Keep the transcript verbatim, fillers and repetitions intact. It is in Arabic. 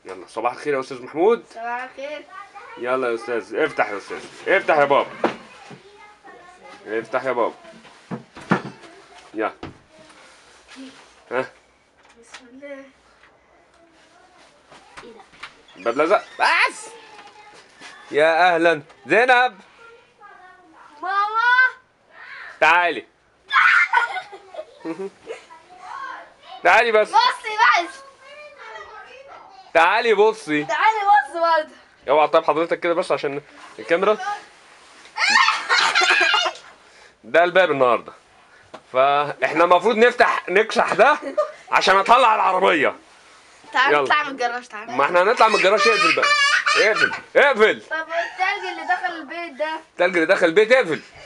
يلا صباح الخير يا استاذ محمود. صباح الخير. يلا يا استاذ افتح يا استاذ، افتح يا بابا، افتح يا بابا. يلا ها. بسم الله. ايه ده؟ الباب لزق بس. يا اهلا زينب، ماما تعالي. تعالي بس، بصي بس. تعالي بصي. تعالي بص برضه. اوعى طيب حضرتك كده بس عشان الكاميرا. ده الباب النهارده، فاحنا المفروض نفتح نكشح ده عشان اطلع العربيه. تعالى يلا. نطلع من الجراج. تعالى. ما احنا هنطلع من الجراج. اقفل بقى، اقفل اقفل. طب التلج اللي دخل البيت ده. التلج اللي دخل البيت اقفل.